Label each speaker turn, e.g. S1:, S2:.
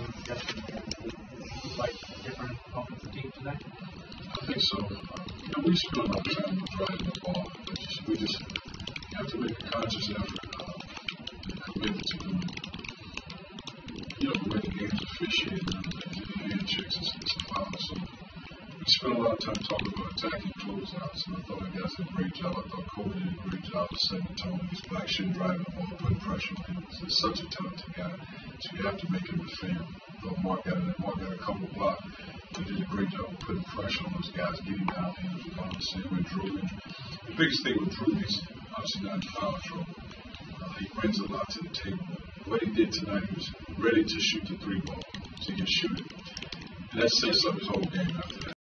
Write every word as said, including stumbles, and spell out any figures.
S1: like different offensive team today?
S2: I think so. Um, you know, we spend a lot of time driving the ball. Just, we just have to make a conscious effort uh, and commit to do, you know, the way the game's officiated and other things. The hand checks and it's a foul. So we spent a lot of time talking about attacking closeouts, and I thought the guys did a great job. I thought Kobe did a great job of setting the tone. He's black shit driving the ball, putting pressure on him. He's such a talented guy, so you have to make him defend. I thought Mark got it. Mark got a couple blocks. He did a great job of putting pressure on those guys, getting down hands. Um, same with Drew. And the biggest thing with Drew, he's obviously not in foul trouble. Uh, he brings a lot to the table. What he did tonight, he was ready to shoot the three ball, so he can shoot it. And that sets up his whole game after that.